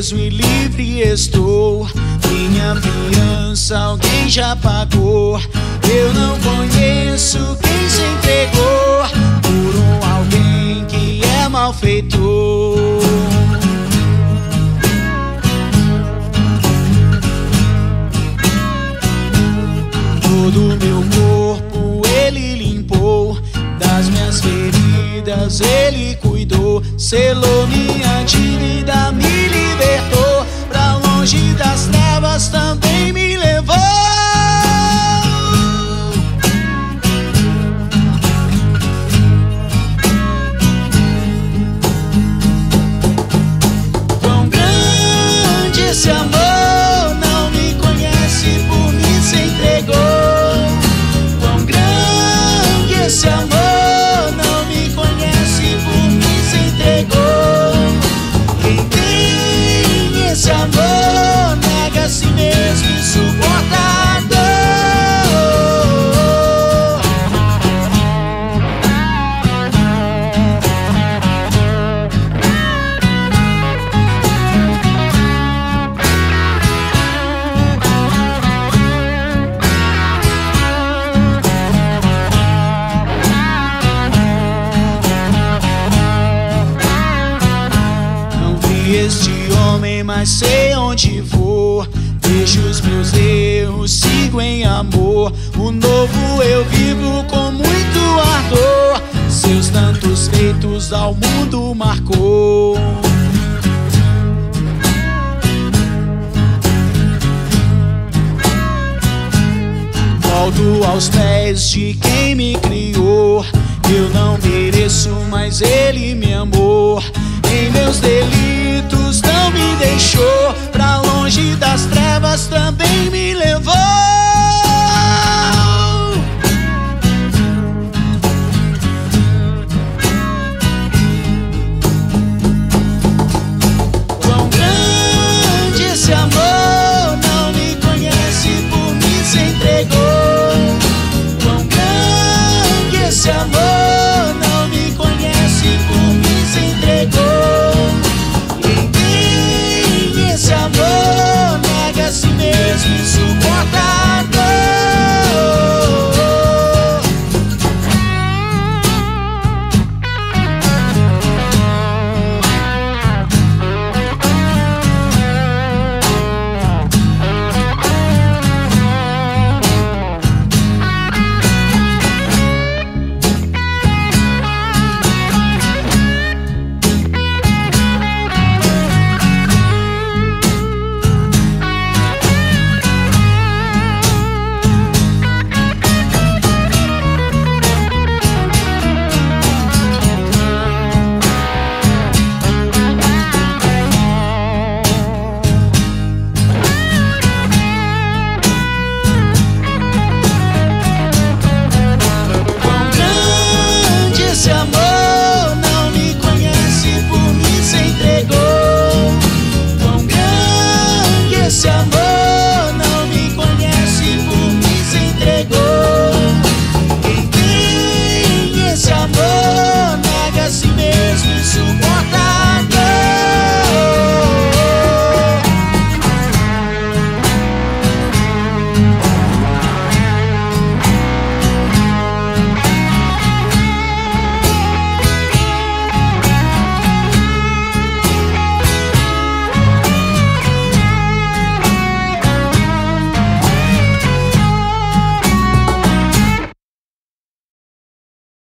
preso e livre estou. Minha fiança alguém já pagou. Eu não conheço quem se entregou por alguém que é malfeitor. Todo meu corpo ele limpou, das minhas feridas ele cuidou, selou minha dívida, me libertou, pra longe das trevas também me levou. Quão grande esse amor, não me conhece, por mim se entregou. Esse amor não me conhece, por mim se entregou. Quem tem esse amor nega a si mesmo e suporta a dor. Este homem, mas sei onde vou. Deixo os meus erros, sigo em amor. O novo eu vivo com muito ardor. Seus tantos feitos ao mundo marcou. Volto aos pés de quem me criou. Eu não mereço, mas ele me amou. Em meus delitos não me deixou, pra longe das trevas também me